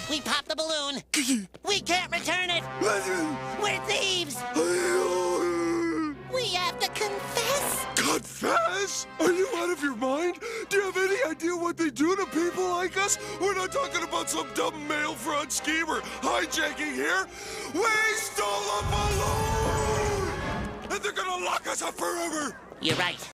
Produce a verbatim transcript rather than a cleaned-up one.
We popped the balloon. We can't return it. We're thieves. We have to confess. Confess? Are you out of your mind? Do you have any idea what they do to people like us? We're not talking about some dumb mail fraud schemer hijacking here. We stole a balloon! And they're gonna lock us up forever! You're right.